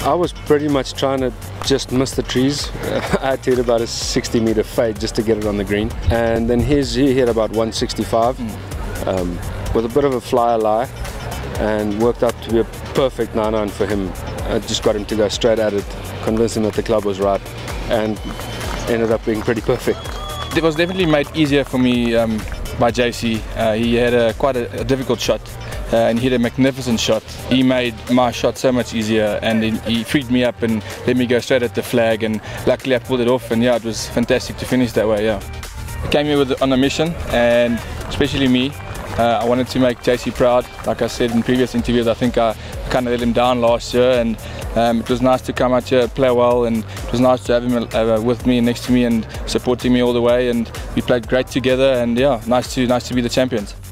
I was pretty much trying to just miss the trees. I had to hit about a 60-meter fade just to get it on the green. And then he hit about 165 with a bit of a flyer lie, and worked out to be a perfect 9-iron for him. I just got him to go straight at it, convinced him that the club was right, and ended up being pretty perfect. It was definitely made easier for me by JC. He had quite a difficult shot. And he hit a magnificent shot. He made my shot so much easier, and he freed me up and let me go straight at the flag, and luckily I pulled it off, and yeah, it was fantastic to finish that way. Yeah, I came here on a mission, and especially me, I wanted to make JC proud. Like I said in previous interviews, I think I kind of let him down last year, and it was nice to come out here, play well, and it was nice to have him with me, next to me, and supporting me all the way, and we played great together, and yeah, nice to be the champions.